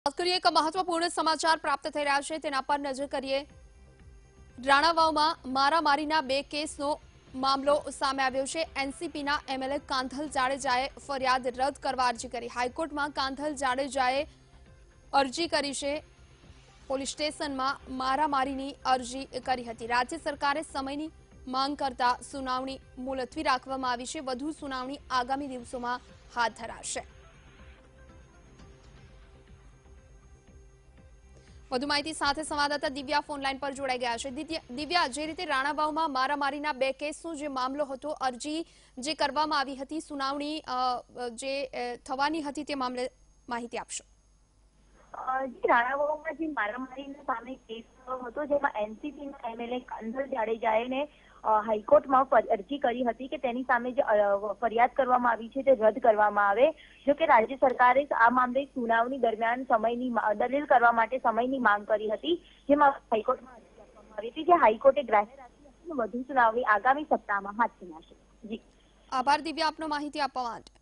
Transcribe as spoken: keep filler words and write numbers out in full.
વાત કરીએ એક મહત્વપૂર્ણ સમાચાર પ્રાપ્ત થઈ રહ્યા છે તેના પર નજર કરીએ। રાણાવાવમાં મારામારીના બે કેસનો મામલો સામે આવ્યો છે। એનસીપીના એમએલએ કાંથલ જાડેજાએ ફરિયાદ રદ કરવા અરજી કરી। હાઈકોર્ટમાં કાંથલ જાડેજાએ અરજી કરી છે। પોલીસ સ્ટેશનમાં મારામારીની અરજી કરી હતી। રાજ્ય સરકારે સમયની માંગ કરતા સુનાવણી મુલતવી રાખવામાં આવી છે। વધુ સુનાવણી આગામી દિવસોમાં હાથ ધરાશે। વધુ માહિતી સાથે સંવાદદાતા દિવ્યા ફોનલાઈન પર જોડાઈ ગયા છે। દિવ્યા, જે રીતે રાણાવાવમાં મારામારીના બે કેસનો જે મામલો હતો, અરજી જે કરવામાં આવી હતી, સુનાવણી જે થવાની હતી તે મામલે માહિતી આપશો। રાણાવાવમાં જે મારામારીના સામે કેસ હતો જેમાં એનસીપીના એમએલએ કાંથલ જાડેજાએ હાઈકોર્ટમાં અરજી કરી હતી કે તેની સામે જે ફરિયાદ કરવામાં આવી છે તે રદ કરવામાં આવે। જો કે રાજ્ય સરકારે આ મામલે સુનાવણી દરમિયાન સમયની દલીલ કરવા માટે સમયની માંગ કરી હતી, જેમાં હાઈકોર્ટમાં અરજી આપવામાં આવી હતી, જે હાઈકોર્ટે ગ્રાહ્ય રાખી હતી। વધુ સુનાવણી આગામી સપ્તાહમાં હાથ ધરાશે। જી આભાર દિવ્યા, આપનો માહિતી આપવા માટે।